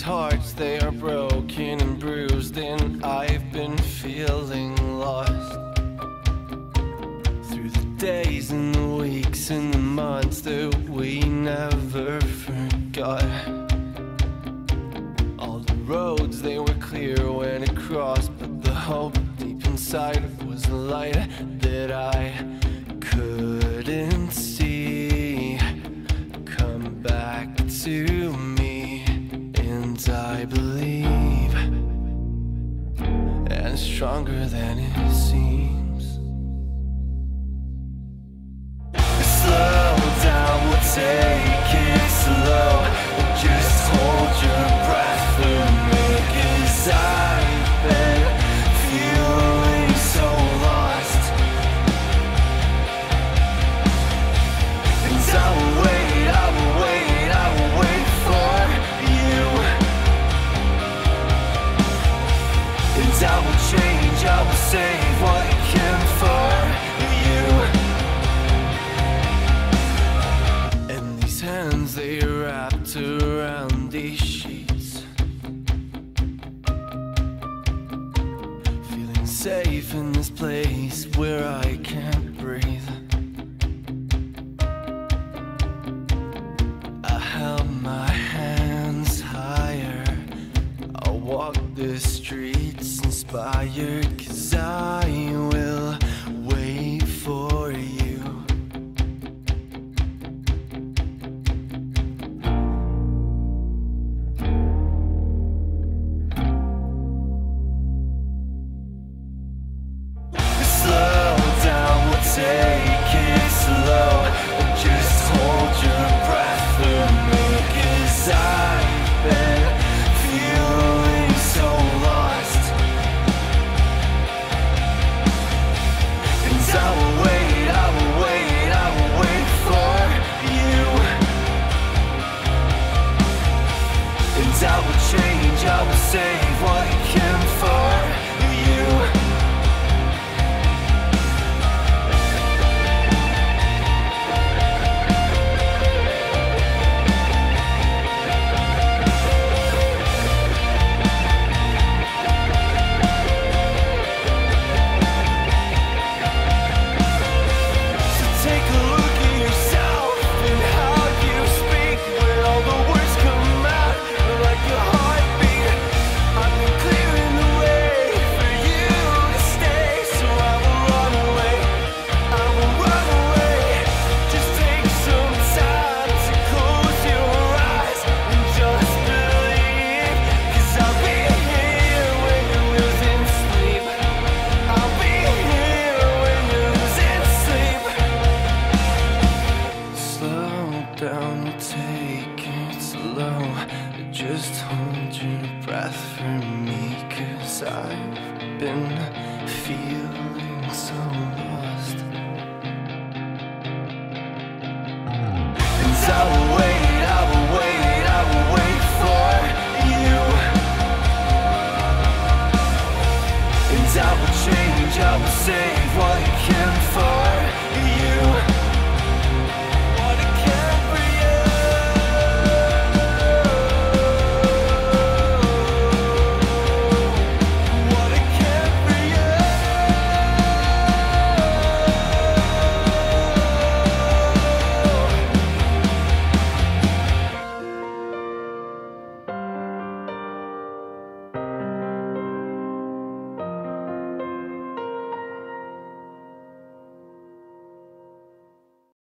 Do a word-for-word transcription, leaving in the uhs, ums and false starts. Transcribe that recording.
hearts, they are broken and bruised, and I've been feeling lost. Through the days and the weeks and the months that we never forgot. All the roads, they were clear when it crossed, but the hope deep inside was a light that I couldn't see come back to me. And I believe, and stronger than it seems. Slow down, we'll take it slow. Just hold your breath for me, 'cause I've been feeling so lost. And I will wait, I will wait, I will wait for you. And I will change, I will save what I can for you. And these hands, they wrapped around these sheets, feeling safe in this place where I can't breathe. I held my hands higher, I walk the streets inspired, 'cause I will wait for you. Slow down, we'll take it slow. Just hold your breath for me, 'cause I've been feeling so lost. And I will wait, I will wait, I will wait for you. And I will change, I will save what I can for you. So take a look at yourself and how you speak. When all the words come out like a heartbeat, I've been clearing the way for you to stay. So I will run away, I will run away. Just take some time to close your eyes and just believe, 'cause I'll be here when you're losing sleep. I'll be here when you're losing sleep. Slow down, take it slow. Just hold your breath for me, 'cause I've been feeling